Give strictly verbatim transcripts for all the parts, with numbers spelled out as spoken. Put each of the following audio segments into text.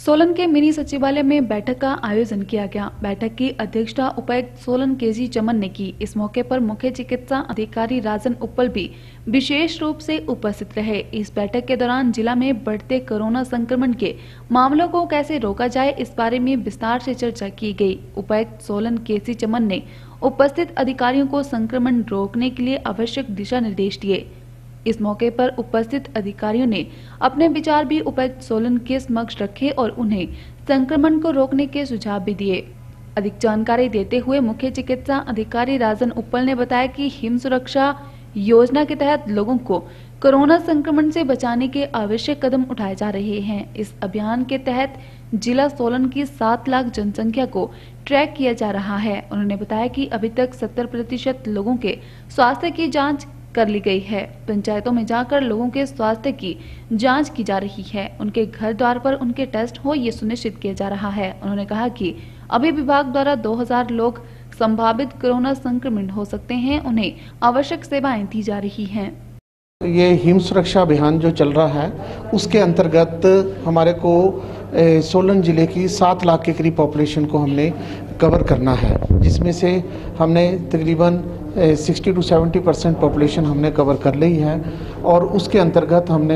सोलन के मिनी सचिवालय में बैठक का आयोजन किया गया। बैठक की अध्यक्षता उपायुक्त सोलन केसी चमन ने की। इस मौके पर मुख्य चिकित्सा अधिकारी राजन उप्पल भी विशेष रूप से उपस्थित रहे। इस बैठक के दौरान जिला में बढ़ते कोरोना संक्रमण के मामलों को कैसे रोका जाए, इस बारे में विस्तार से चर्चा की गई। उपायुक्त सोलन केसी चमन ने उपस्थित अधिकारियों को संक्रमण रोकने के लिए आवश्यक दिशा निर्देश दिए। इस मौके पर उपस्थित अधिकारियों ने अपने विचार भी उपायुक्त सोलन के समक्ष रखे और उन्हें संक्रमण को रोकने के सुझाव भी दिए। अधिक जानकारी देते हुए मुख्य चिकित्सा अधिकारी राजन उप्पल ने बताया कि हिम सुरक्षा योजना के तहत लोगों को कोरोना संक्रमण से बचाने के आवश्यक कदम उठाए जा रहे हैं। इस अभियान के तहत जिला सोलन की सात लाख जनसंख्या को ट्रैक किया जा रहा है। उन्होंने बताया कि अभी तक सत्तर प्रतिशत लोगों के स्वास्थ्य की जाँच कर ली गई है। पंचायतों में जाकर लोगों के स्वास्थ्य की जांच की जा रही है। उनके घर द्वार पर उनके टेस्ट हो, ये सुनिश्चित किया जा रहा है। उन्होंने कहा कि अभी विभाग द्वारा दो हज़ार लोग संभावित कोरोना संक्रमित हो सकते हैं, उन्हें आवश्यक सेवाएं दी जा रही हैं। ये हिम सुरक्षा अभियान जो चल रहा है उसके अंतर्गत हमारे को सोलन जिले की सात लाख के करीब पॉपुलेशन को हमने कवर करना है, जिसमें से हमने तकरीबन साठ टू सत्तर परसेंट पॉपुलेशन हमने कवर कर ली है। और उसके अंतर्गत हमने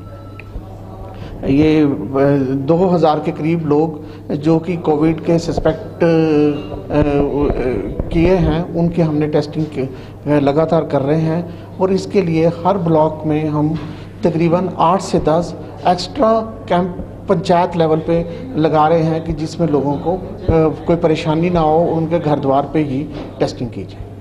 ये दो हज़ार के करीब लोग जो कि कोविड के सस्पेक्ट किए हैं, उनके हमने टेस्टिंग लगातार कर रहे हैं। और इसके लिए हर ब्लॉक में हम तकरीबन आठ से दस एक्स्ट्रा कैंप पंचायत लेवल पे लगा रहे हैं कि जिसमें लोगों को कोई परेशानी ना हो, उनके घर द्वार पे ही टेस्टिंग की जाए।